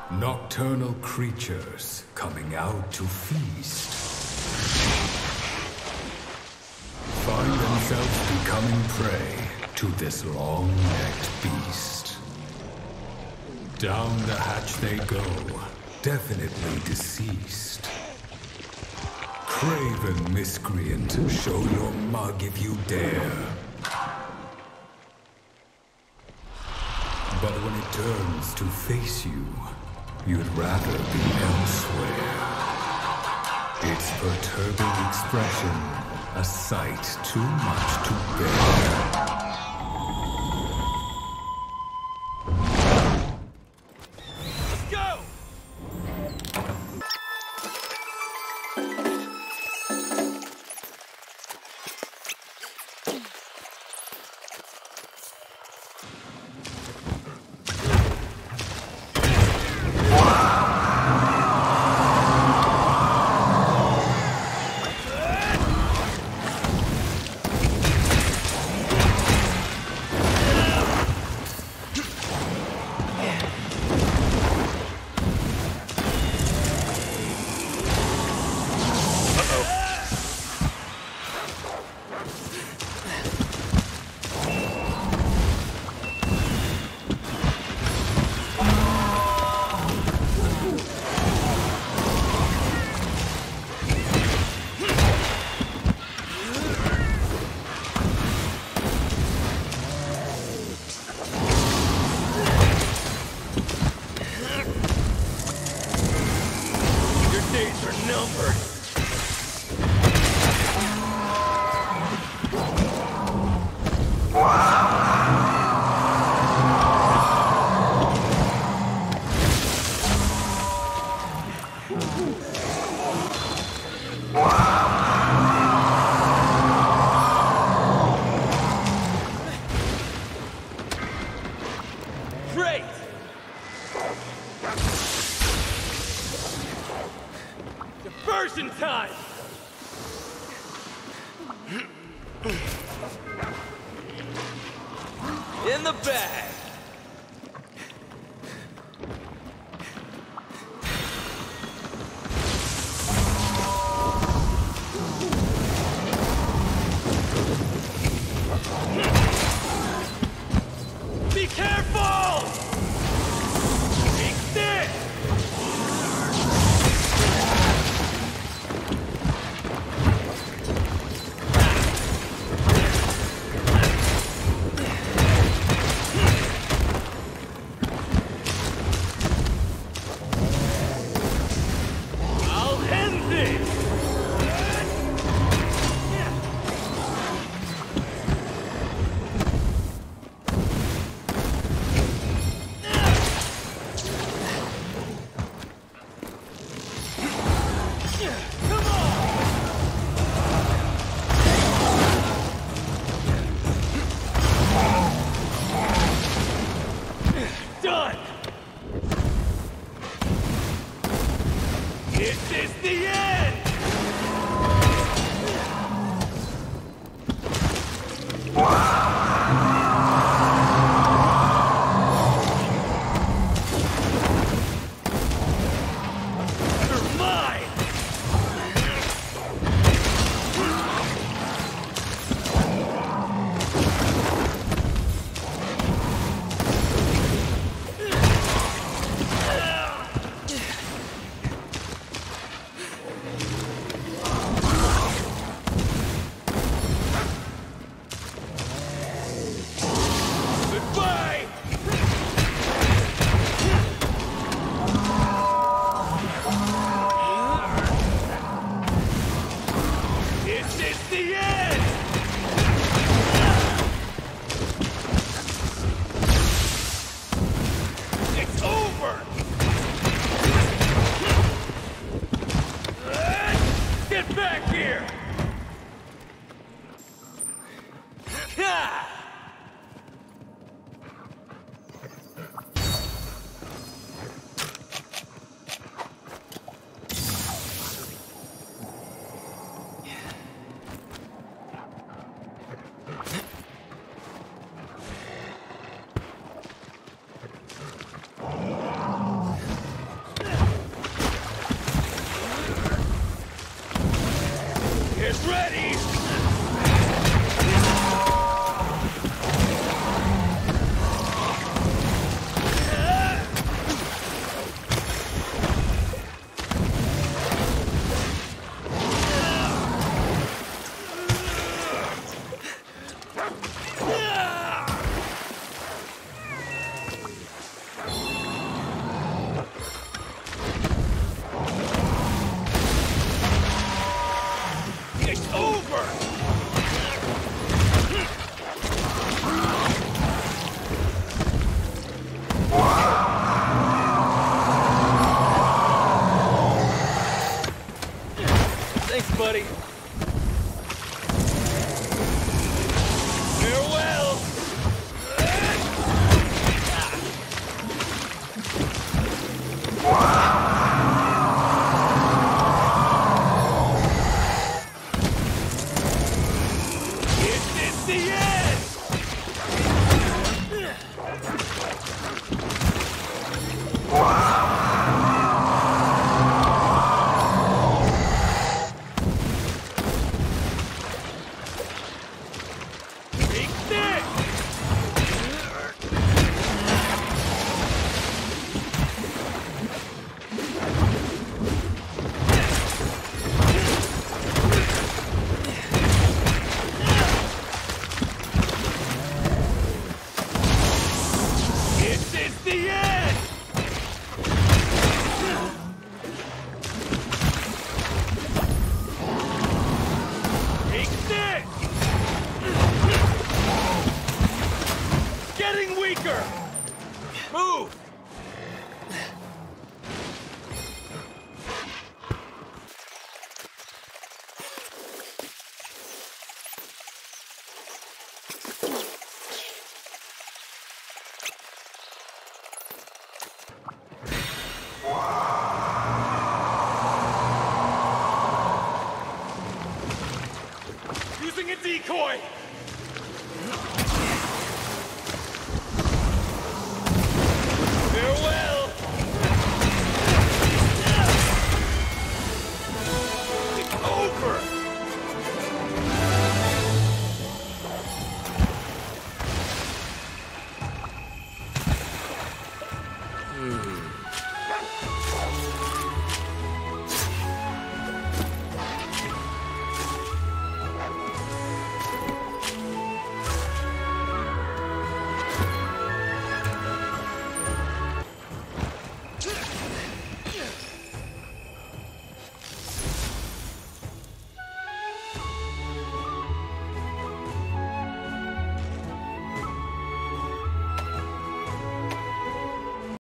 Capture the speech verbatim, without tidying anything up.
Nocturnal creatures coming out to feast. Find themselves becoming prey to this long-necked beast. Down the hatch they go, definitely deceased. Craven miscreant, show your mug if you dare. But when it turns to face you, you'd rather be elsewhere. Its perturbing expression, a sight too much to bear. Let's go! Great! Diversion time! In the bag! Be careful! Take this! I'll end this! Come on! Done! This is the end! You're mine! Goodbye! This is the end! It's over! Get back here! Ha! Using a decoy! Farewell! It's over! Hmm.